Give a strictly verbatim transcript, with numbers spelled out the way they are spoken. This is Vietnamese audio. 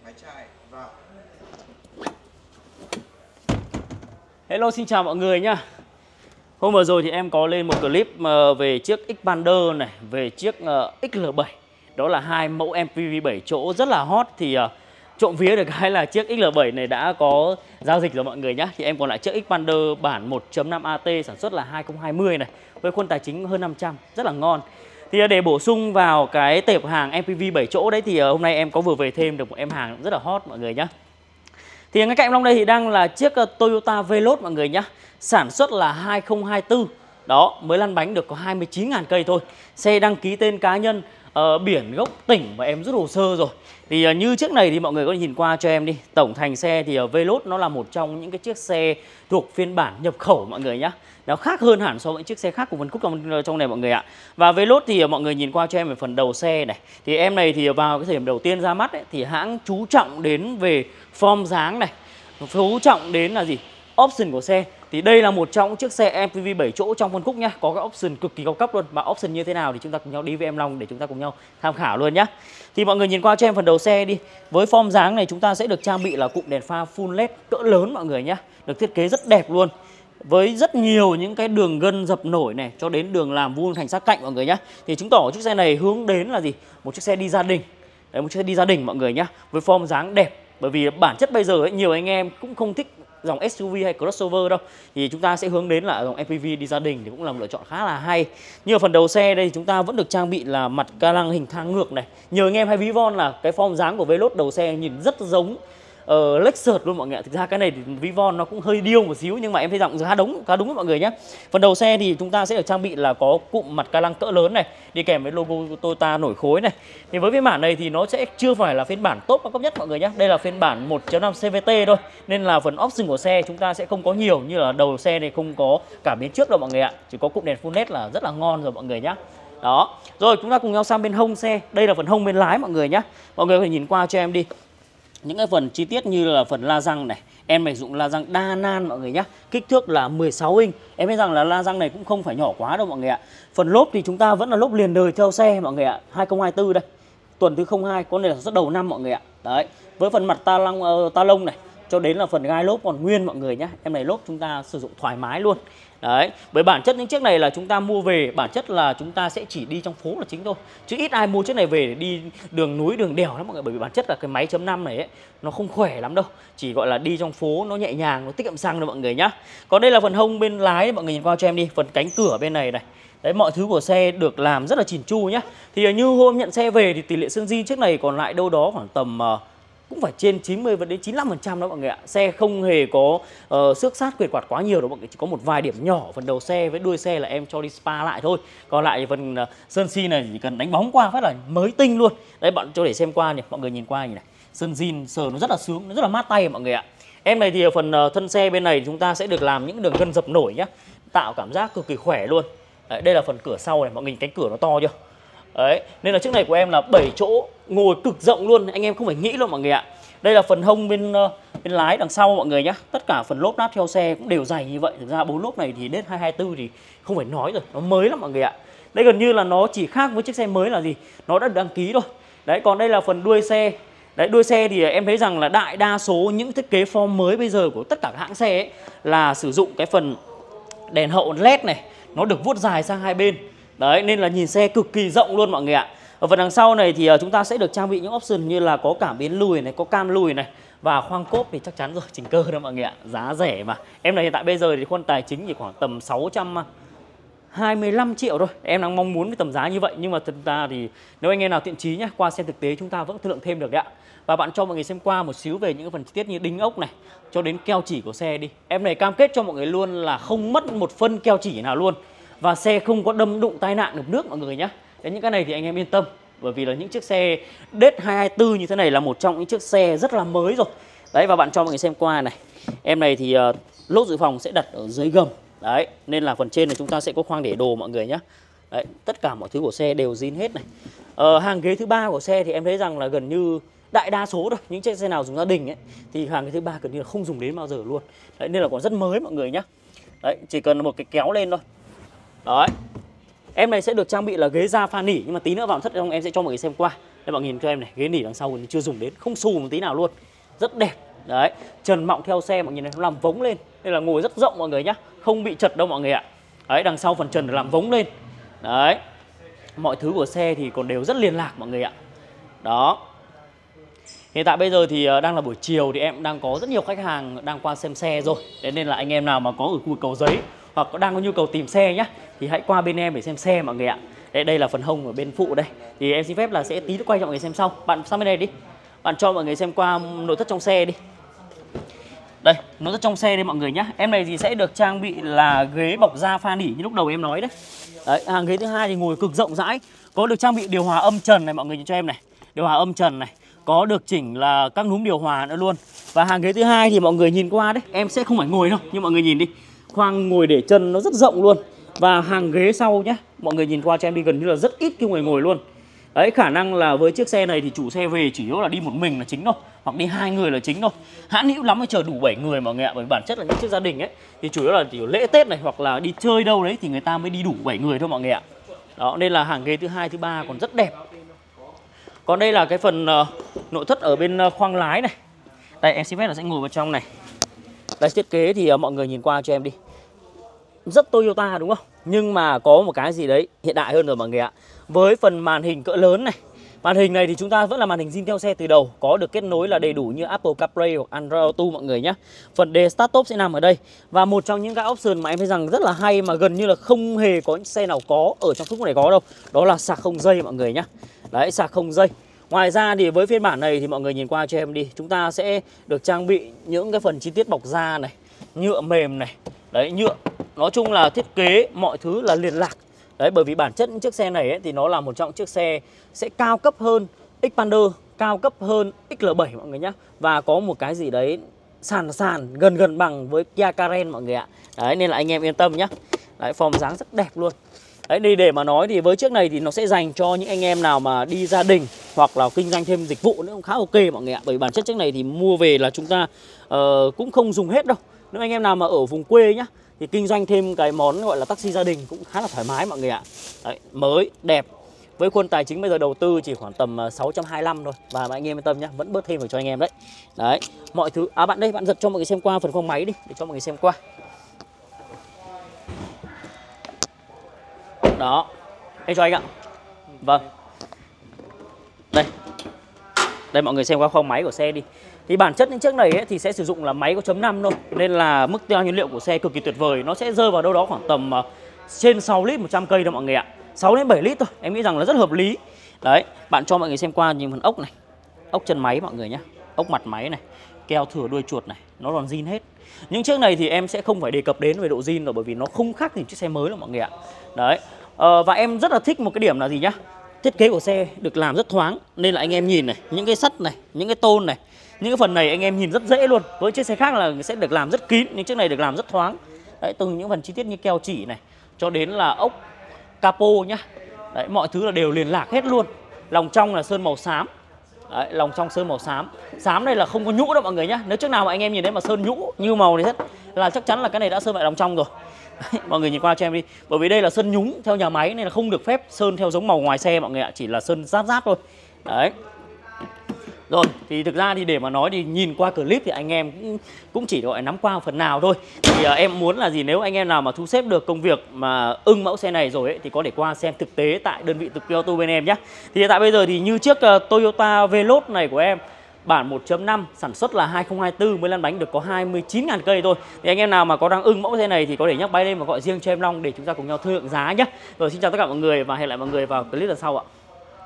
máy chạy vào. Hello, xin chào mọi người nhá. Hôm vừa rồi thì em có lên một clip về chiếc Xpander này, về chiếc ích lờ bảy. Đó là hai mẫu em pê vê bảy chỗ rất là hot. Thì trộm vía được cái là chiếc ích lờ bảy này đã có giao dịch rồi mọi người nhá. Thì em còn lại chiếc Xpander bản một chấm năm a tê sản xuất là hai không hai không này, với khuôn tài chính hơn năm trăm, rất là ngon. Thì để bổ sung vào cái tệp hàng em pê vê bảy chỗ đấy thì hôm nay em có vừa về thêm được một em hàng rất là hot mọi người nhá. Thì ngay cạnh Long đây thì đang là chiếc Toyota Veloz mọi người nhá. Sản xuất là hai không hai tư. Đó, mới lăn bánh được có hai mươi chín nghìn cây thôi. Xe đăng ký tên cá nhân, uh, biển gốc tỉnh và em rút hồ sơ rồi. Thì uh, như chiếc này thì mọi người có nhìn qua cho em đi. Tổng thành xe thì uh, Veloz nó là một trong những cái chiếc xe thuộc phiên bản nhập khẩu mọi người nhá. Nó khác hơn hẳn so với chiếc xe khác của Vân Cúc trong, trong này mọi người ạ. Và Veloz thì uh, mọi người nhìn qua cho em về phần đầu xe này. Thì em này thì vào cái thời điểm đầu tiên ra mắt ấy, thì hãng chú trọng đến về form dáng này, chú trọng đến là gì? Option của xe. Thì đây là một trong những chiếc xe em pê vê bảy chỗ trong phân khúc nhá, có cái option cực kỳ cao cấp luôn. Mà option như thế nào thì chúng ta cùng nhau đi với em Long để chúng ta cùng nhau tham khảo luôn nhá. Thì mọi người nhìn qua cho em phần đầu xe đi. Với form dáng này chúng ta sẽ được trang bị là cụm đèn pha full led cỡ lớn mọi người nhá. Được thiết kế rất đẹp luôn, với rất nhiều những cái đường gân dập nổi này cho đến đường làm vuông thành sát cạnh mọi người nhá. Thì chứng tỏ chiếc xe này hướng đến là gì? Một chiếc xe đi gia đình. Đấy, một chiếc xe đi gia đình mọi người nhá, với form dáng đẹp. Bởi vì bản chất bây giờ ấy, nhiều anh em cũng không thích dòng ét u vê hay crossover đâu. Thì chúng ta sẽ hướng đến là dòng em pê vê đi gia đình thì cũng là một lựa chọn khá là hay. Như ở phần đầu xe đây chúng ta vẫn được trang bị là mặt ca lăng hình thang ngược này. Nhiều anh em hay ví von là cái form dáng của Veloz đầu xe nhìn rất giống Uh, Lexus luôn mọi người ạ. Thực ra cái này thì ví von nó cũng hơi điêu một xíu, nhưng mà em thấy giọng khá đúng, khá đúng với mọi người nhé. Phần đầu xe thì chúng ta sẽ được trang bị là có cụm mặt ca lăng cỡ lớn này, đi kèm với logo Toyota nổi khối này. Thì với phiên bản này thì nó sẽ chưa phải là phiên bản top cao cấp nhất mọi người nhé. Đây là phiên bản một chấm năm xê vê tê thôi, nên là phần option của xe chúng ta sẽ không có nhiều, như là đầu xe này không có cảm biến trước đâu mọi người ạ. Chỉ có cụm đèn full led là rất là ngon rồi mọi người nhé. Đó. Rồi chúng ta cùng nhau sang bên hông xe. Đây là phần hông bên lái mọi người nhé. Mọi người có thể nhìn qua cho em đi. Những cái phần chi tiết như là phần la răng này, em sử dụng la răng đa nan mọi người nhé. Kích thước là mười sáu inch. Em biết rằng là la răng này cũng không phải nhỏ quá đâu mọi người ạ. Phần lốp thì chúng ta vẫn là lốp liền đời theo xe mọi người ạ. hai không hai tư đây, tuần thứ không hai, con này là rất đầu năm mọi người ạ. Đấy, với phần mặt ta lông, uh, ta lông này cho đến là phần gai lốp còn nguyên mọi người nhé. Em này lốp chúng ta sử dụng thoải mái luôn. Đấy, bởi bản chất những chiếc này là chúng ta mua về, bản chất là chúng ta sẽ chỉ đi trong phố là chính thôi. Chứ ít ai mua chiếc này về để đi đường núi, đường đèo lắm mọi người. Bởi vì bản chất là cái máy chấm năm này ấy, nó không khỏe lắm đâu. Chỉ gọi là đi trong phố nó nhẹ nhàng, nó tiết kiệm xăng thôi mọi người nhá. Còn đây là phần hông bên lái, mọi người nhìn qua cho em đi. Phần cánh cửa bên này này. Đấy, mọi thứ của xe được làm rất là chỉn chu nhá. Thì như hôm nhận xe về thì tỷ lệ sơn zin chiếc này còn lại đâu đó khoảng tầm uh, cũng phải trên chín mươi đến chín mươi lăm phần trăm đó mọi người ạ. Xe không hề có uh, xước sát quệt quạt quá nhiều đâu mọi người, chỉ có một vài điểm nhỏ phần đầu xe với đuôi xe là em cho đi spa lại thôi. Còn lại phần uh, sơn xi này chỉ cần đánh bóng qua phát là mới tinh luôn. Đấy, bạn cho để xem qua nhỉ, mọi người nhìn qua nhỉ này. Sơn zin sờ nó rất là sướng, nó rất là mát tay mọi người ạ. Em này thì ở phần uh, thân xe bên này chúng ta sẽ được làm những đường gân dập nổi nhá, tạo cảm giác cực kỳ khỏe luôn. Đấy, đây là phần cửa sau này, mọi người nhìn cánh cửa nó to chưa? Đấy, nên là chiếc này của em là bảy chỗ, ngồi cực rộng luôn, anh em không phải nghĩ luôn mọi người ạ. Đây là phần hông bên uh, bên lái đằng sau mọi người nhé. Tất cả phần lốp lát theo xe cũng đều dày như vậy. Thực ra bốn lốp này thì đến hai hai tư thì không phải nói rồi, nó mới lắm mọi người ạ. Đây gần như là nó chỉ khác với chiếc xe mới là gì? Nó đã được đăng ký rồi. Đấy, còn đây là phần đuôi xe. Đấy, đuôi xe thì em thấy rằng là đại đa số những thiết kế form mới bây giờ của tất cả các hãng xe ấy là sử dụng cái phần đèn hậu led này, nó được vuốt dài sang hai bên. Đấy, nên là nhìn xe cực kỳ rộng luôn mọi người ạ. Ở phần đằng sau này thì chúng ta sẽ được trang bị những option như là có cảm biến lùi này, có cam lùi này, và khoang cốp thì chắc chắn rồi, chỉnh cơ đó mọi người ạ. Giá rẻ mà. Em này hiện tại bây giờ thì khuôn tài chính chỉ khoảng tầm sáu trăm hai mươi lăm triệu thôi. Em đang mong muốn với tầm giá như vậy, nhưng mà thực ra thì nếu anh em nào thiện chí nhé, qua xem thực tế chúng ta vẫn thương lượng thêm được đấy ạ. Và bạn cho mọi người xem qua một xíu về những phần chi tiết như đinh ốc này, cho đến keo chỉ của xe đi. Em này cam kết cho mọi người luôn là không mất một phân keo chỉ nào luôn. Và xe không có đâm đụng tai nạn ngập nước mọi người nhé. Đến những cái này thì anh em yên tâm. Bởi vì là những chiếc xe đét hai hai tư như thế này là một trong những chiếc xe rất là mới rồi. Đấy, và bạn cho mọi người xem qua này. Em này thì uh, lốp dự phòng sẽ đặt ở dưới gầm. Đấy, nên là phần trên này chúng ta sẽ có khoang để đồ mọi người nhé. Đấy, tất cả mọi thứ của xe đều zin hết này. Ờ, hàng ghế thứ ba của xe thì em thấy rằng là gần như đại đa số thôi, những chiếc xe nào dùng gia đình ấy thì hàng ghế thứ ba gần như là không dùng đến bao giờ luôn. Đấy, nên là còn rất mới mọi người nhé. Đấy, chỉ cần một cái kéo lên thôi. Đấy. Em này sẽ được trang bị là ghế da pha nỉ, nhưng mà tí nữa vào thất trong em sẽ cho mọi người xem qua. Đây mọi người nhìn cho em này, ghế nỉ đằng sau còn chưa dùng đến, không xù một tí nào luôn. Rất đẹp. Đấy, trần mọng theo xe mọi người này, nó làm vống lên. Đây là ngồi rất rộng mọi người nhá, không bị chật đâu mọi người ạ. Đấy, đằng sau phần trần được làm vống lên. Đấy. Mọi thứ của xe thì còn đều rất liên lạc mọi người ạ. Đó. Hiện tại bây giờ thì đang là buổi chiều thì em đang có rất nhiều khách hàng đang qua xem xe rồi. Thế nên là anh em nào mà có ở khu vực Cầu Giấy hoặc có đang có nhu cầu tìm xe nhá, thì hãy qua bên em để xem xe mọi người ạ. Đây, đây là phần hông ở bên phụ đây. Thì em xin phép là sẽ tí nữa quay cho mọi người xem sau. Bạn sang bên này đi. Bạn cho mọi người xem qua nội thất trong xe đi. Đây, nội thất trong xe đây mọi người nhá. Em này thì sẽ được trang bị là ghế bọc da pha nỉ như lúc đầu em nói đấy. Đấy, hàng ghế thứ hai thì ngồi cực rộng rãi, có được trang bị điều hòa âm trần này mọi người nhìn cho em này. Điều hòa âm trần này, có được chỉnh là các núm điều hòa nữa luôn. Và hàng ghế thứ hai thì mọi người nhìn qua đấy, em sẽ không phải ngồi đâu, nhưng mọi người nhìn đi, khoang ngồi để chân nó rất rộng luôn. Và hàng ghế sau nhá, mọi người nhìn qua cho em đi, gần như là rất ít cái người ngồi luôn. Đấy, khả năng là với chiếc xe này thì chủ xe về chỉ yếu là đi một mình là chính thôi, hoặc đi hai người là chính thôi. Hãn hữu lắm mới chờ đủ bảy người mọi người ạ, bởi bản chất là những chiếc gia đình ấy thì chủ yếu là kiểu lễ Tết này hoặc là đi chơi đâu đấy thì người ta mới đi đủ bảy người thôi mọi người ạ. Đó, nên là hàng ghế thứ hai, thứ ba còn rất đẹp. Còn đây là cái phần uh, nội thất ở bên uh, khoang lái này. Đây, em xin phép là sẽ ngồi vào trong này. Đây, thiết kế thì uh, mọi người nhìn qua cho em đi, rất Toyota đúng không? Nhưng mà có một cái gì đấy hiện đại hơn rồi mọi người ạ. Với phần màn hình cỡ lớn này. Màn hình này thì chúng ta vẫn là màn hình zin theo xe từ đầu, có được kết nối là đầy đủ như Apple CarPlay hoặc Android Auto mọi người nhé. Phần đề Start Top sẽ nằm ở đây. Và một trong những cái option mà em thấy rằng rất là hay mà gần như là không hề có xe nào có ở trong khúc này có đâu, đó là sạc không dây mọi người nhé. Đấy, sạc không dây. Ngoài ra thì với phiên bản này thì mọi người nhìn qua cho em đi, chúng ta sẽ được trang bị những cái phần chi tiết bọc da này, nhựa mềm này. Đấy, nhựa. Nói chung là thiết kế mọi thứ là liền lạc. Đấy, bởi vì bản chất những chiếc xe này ấy, thì nó là một trong chiếc xe sẽ cao cấp hơn Xpander, cao cấp hơn X L bảy mọi người nhé. Và có một cái gì đấy sàn sàn gần gần bằng với Kia Carens mọi người ạ. Đấy, nên là anh em yên tâm nhé. Đấy, form dáng rất đẹp luôn. Đấy, đi để mà nói thì với chiếc này thì nó sẽ dành cho những anh em nào mà đi gia đình hoặc là kinh doanh thêm dịch vụ nữa cũng khá ok mọi người ạ. Bởi bản chất chiếc này thì mua về là chúng ta uh, cũng không dùng hết đâu. Nếu anh em nào mà ở vùng quê nhá thì kinh doanh thêm cái món gọi là taxi gia đình cũng khá là thoải mái mọi người ạ. Đấy, mới, đẹp. Với khuôn tài chính bây giờ đầu tư chỉ khoảng tầm sáu trăm hai mươi lăm thôi. Và anh em yên tâm nhá, vẫn bớt thêm được cho anh em đấy. Đấy, mọi thứ. À bạn đây, bạn giật cho mọi người xem qua phần khoang máy đi, để cho mọi người xem qua. Đó, em cho anh ạ. Vâng. Đây. Đây mọi người xem qua khoang máy của xe đi. Thì bản chất những chiếc này ấy, thì sẽ sử dụng là máy có chấm năm thôi. Nên là mức tiêu hao nhiên liệu của xe cực kỳ tuyệt vời. Nó sẽ rơi vào đâu đó khoảng tầm uh, trên sáu lít một trăm cây thôi mọi người ạ. sáu đến bảy lít thôi, em nghĩ rằng là rất hợp lý. Đấy, bạn cho mọi người xem qua những phần ốc này. Ốc chân máy mọi người nhé. Ốc mặt máy này, keo thửa đuôi chuột này, nó còn zin hết. Những chiếc này thì em sẽ không phải đề cập đến về độ zin rồi, bởi vì nó không khác gì chiếc xe mới đâu mọi người ạ. Đấy, uh, và em rất là thích một cái điểm là gì nhá. Thiết kế của xe được làm rất thoáng. Nên là anh em nhìn này, những cái sắt này, những cái tôn này, những cái phần này anh em nhìn rất dễ luôn. Với chiếc xe khác là sẽ được làm rất kín, nhưng chiếc này được làm rất thoáng. Đấy, từ những phần chi tiết như keo chỉ này cho đến là ốc capo nhá. Đấy, mọi thứ là đều liền lạc hết luôn. Lòng trong là sơn màu xám. Đấy, lòng trong sơn màu xám. Xám này là không có nhũ đâu mọi người nhá. Nếu trước nào mà anh em nhìn thấy mà sơn nhũ như màu này hết là chắc chắn là cái này đã sơn lại lòng trong rồi. Đấy, mọi người nhìn qua cho em đi. Bởi vì đây là sơn nhúng theo nhà máy nên là không được phép sơn theo giống màu ngoài xe mọi người ạ, chỉ là sơn ráp ráp thôi. Đấy. Rồi, thì thực ra thì để mà nói thì nhìn qua clip thì anh em cũng, cũng chỉ gọi nắm qua phần nào thôi. Thì uh, em muốn là gì, nếu anh em nào mà thu xếp được công việc mà ưng mẫu xe này rồi ấy, thì có thể qua xem thực tế tại đơn vị Thực Quy Auto bên em nhé. Thì hiện tại bây giờ thì như chiếc uh, Toyota Veloz này của em, bản một chấm năm, sản xuất là hai không hai tư, mới lăn bánh được có hai mươi chín nghìn cây thôi. Thì anh em nào mà có đang ưng mẫu xe này thì có thể nhắc bay lên và gọi riêng cho em Long để chúng ta cùng nhau thương lượng giá nhé. Rồi, xin chào tất cả mọi người và hẹn lại mọi người vào clip lần sau ạ.